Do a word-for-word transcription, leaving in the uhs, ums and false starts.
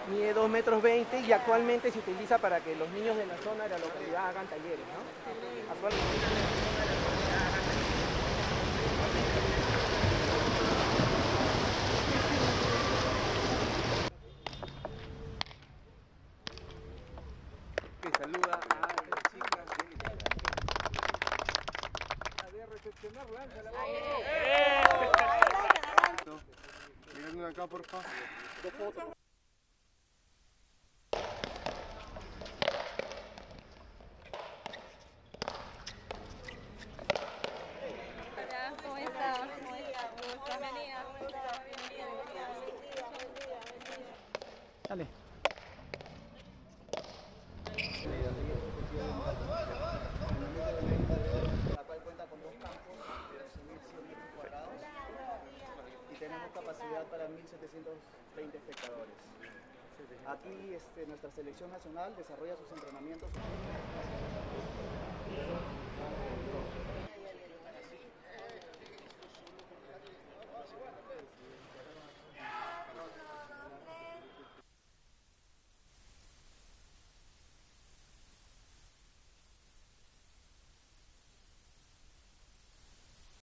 mide dos metros veinte y actualmente se utiliza para que los niños de la zona de la localidad hagan talleres, ¿no? Actualmente... Que saluda a la chica de recepcionar, lanza la bola. Miren acá, por favor. Dos fotos. Hola, ¿cómo estás? ¿Cómo estás? Bienvenida. Dale. La cual cuenta con dos campos de doce mil cien metros cuadrados y tenemos capacidad para mil setecientos veinte espectadores. Aquí este, nuestra selección nacional desarrolla sus entrenamientos.